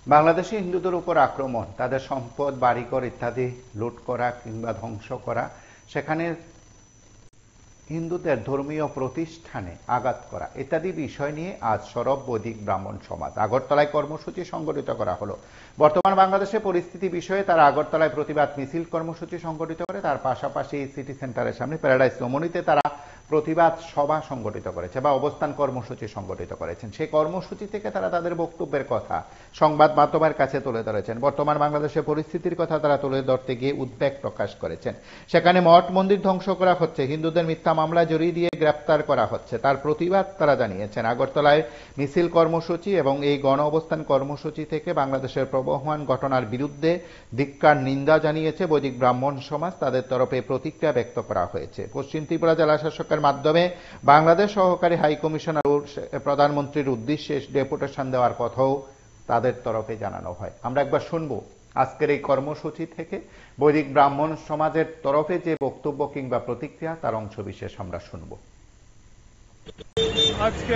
বাংলাদেশে হিন্দুদের উপর আক্রমণ, তাদের সম্পদ, বাড়িঘর ইত্যাদি লুট করা কিংবা ধ্বংস করা, সেখানে হিন্দুদের ধর্মীয় প্রতিষ্ঠানে আঘাত করা ইত্যাদি বিষয় নিয়ে আজ সরব বৈদিক ব্রাহ্মণ সমাজ। আগরতলায় কর্মসূচি সংগঠিত করা হলো। বর্তমান বাংলাদেশে পরিস্থিতি বিষয়ে তারা আগরতলায় প্রতিবাদ মিছিল কর্মসূচি সংগঠিত করে। তার পাশাপাশি সিটি সেন্টারের সামনে প্যারাডাইস রমণীতে তারা প্রতিবাদ সভা সংগঠিত করেছে বা অবস্থান কর্মসূচি সংগঠিত করেছেন। সেই কর্মসূচি থেকে তারা তাদের বক্তব্যের কথা সংবাদ মাধ্যমের কাছে তুলে ধরেছেন। বর্তমান বাংলাদেশের পরিস্থিতির কথা তারা তুলে ধরতে গিয়ে উদ্বেগ প্রকাশ করেছেন। সেখানে মঠ মন্দির ধ্বংস করা হচ্ছে, হিন্দুদের মিথ্যা মামলা জড়িয়ে দিয়ে গ্রেপ্তার করা হচ্ছে, তার প্রতিবাদ তারা জানিয়েছেন। আগরতলায় মিছিল কর্মসূচি এবং এই গণ অবস্থান কর্মসূচি থেকে বাংলাদেশের প্রবহমান ঘটনার বিরুদ্ধে ধিক্কার নিন্দা জানিয়েছে বৈদিক ব্রাহ্মণ সমাজ। তাদের তরফে প্রতিক্রিয়া ব্যক্ত করা হয়েছে। পশ্চিম ত্রিপুরা জেলা শাসকের মাধ্যমে বাংলাদেশ সহকারী হাই কমিশনার প্রধানমন্ত্রীর উদ্দেশ্যে ডেপুটেশন দেওয়ার কথাও তাদের তরফে জানানো হয়। আমরা একবার শুনবো আজকের এই কর্মসূচি থেকে বৈদিক ব্রাহ্মণ সমাজের তরফে যে বক্তব্য কিংবা প্রতিক্রিয়া, তার অংশ বিশেষ আমরা শুনবো। আজকে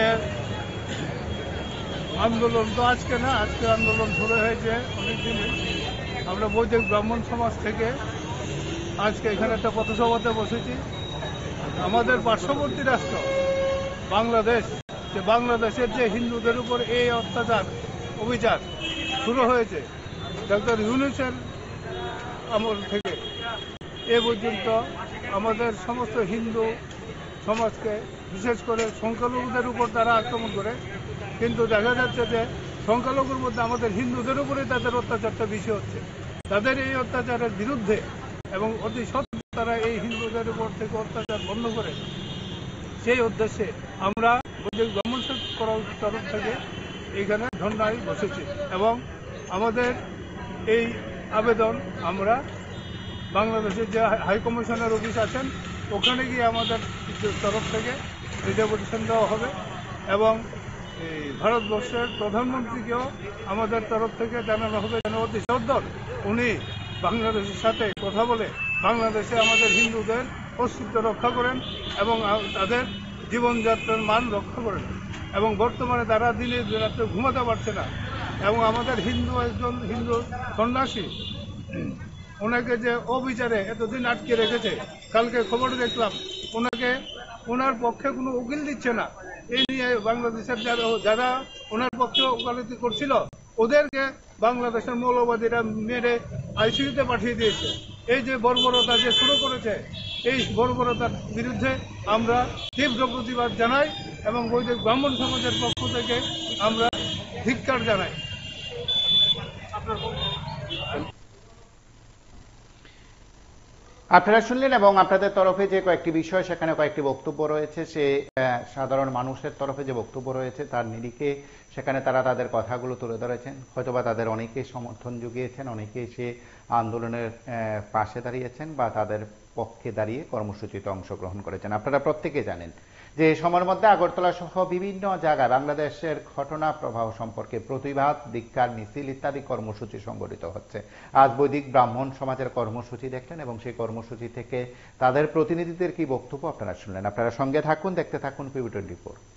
আন্দোলন তো আজকে না, আজকে আন্দোলন শুরু হয়েছে অনেকদিন। আমরা বৈদিক ব্রাহ্মণ সমাজ থেকে আজকে এখানে একটা পথসভাতে বসেছি। আমাদের পার্শ্ববর্তী রাষ্ট্র বাংলাদেশ, যে বাংলাদেশের যে হিন্দুদের উপর এই অত্যাচার অবিচার শুরু হয়েছে ডক্টর ইউনূসের আমল থেকে এ পর্যন্ত আমাদের সমস্ত হিন্দু সমাজকে, বিশেষ করে সংখ্যালঘুদের উপর তারা আক্রমণ করে, কিন্তু দেখা যাচ্ছে যে সংখ্যালঘুর মধ্যে আমাদের হিন্দুদের উপরে তাদের অত্যাচারটা বেশি হচ্ছে। তাদের এই অত্যাচারের বিরুদ্ধে এবং অতি সত্ত্বর তারা এই হিন্দুদের উপর থেকে অত্যাচার বন্ধ করে, সেই উদ্দেশ্যে আমরা বৈদিক ব্রাহ্মণ তরফ থেকে এখানে ধর্নায় বসেছি এবং আমাদের এই আবেদন আমরা বাংলাদেশের যে হাই কমিশনার অফিস আছেন ওখানে গিয়ে আমাদের তরফ থেকে ডেপুটেশন দেওয়া হবে এবং এই ভারতবর্ষের প্রধানমন্ত্রীকেও আমাদের তরফ থেকে জানানো হবে যেন অতি সত্বর উনি বাংলাদেশের সাথে কথা বলে বাংলাদেশে আমাদের হিন্দুদের অস্তিত্ব রক্ষা করেন এবং তাদের জীবনযাত্রার মান রক্ষা করেন। এবং বর্তমানে তারা দিনে রাত্রে ঘুমাতে পারছে না এবং আমাদের একজন হিন্দু সন্ন্যাসী ওনাকে যে অবিচারে এতদিন আটকে রেখেছে, কালকে খবর দেখলাম ওনার পক্ষে কোনো উকিল দিচ্ছে না। এই নিয়ে বাংলাদেশের যারা ওনার পক্ষে ওকালতি করছিল ওদেরকে বাংলাদেশের মৌলবাদীরা মেরে আইসিইউতে পাঠিয়ে দিয়েছে। এই যে বর্বরতা যে শুরু করেছে, এই বর্বরতার বিরুদ্ধে আমরা তীব্র প্রতিবাদ জানাই এবং বৈদিক ব্রাহ্মণ সমাজের পক্ষ থেকে আমরা ধিক্কার জানাই। আপনারা শুনলেন এবং আপনাদের তরফে যে কয়েকটি বিষয়, সেখানে কয়েকটি বক্তব্য রয়েছে, সে সাধারণ মানুষের তরফে যে বক্তব্য রয়েছে তার নিরিখে সেখানে তারা তাদের কথাগুলো তুলে ধরেছেন। হয়তোবা তাদের অনেকে সমর্থন জুগিয়েছেন, অনেকে সে আন্দোলনের পাশে দাঁড়িয়েছেন বা তাদের পক্ষে দাঁড়িয়ে কর্মসূচিতে অংশগ্রহণ করেছেন। আপনারা প্রত্যেকে জানেন যে সময়ের মধ্যে আগরতলা সহ বিভিন্ন জায়গায় বাংলাদেশের ঘটনা প্রবাহ সম্পর্কে প্রতিবাদ, ধিক্কার মিছিল ইত্যাদি কর্মসূচি সংগঠিত হচ্ছে। আজ বৈদিক ব্রাহ্মণ সমাজের কর্মসূচি দেখলেন এবং সেই কর্মসূচি থেকে তাদের প্রতিনিধিদের কি বক্তব্য আপনারা শুনলেন। আপনারা সঙ্গে থাকুন, দেখতে থাকুন PB24।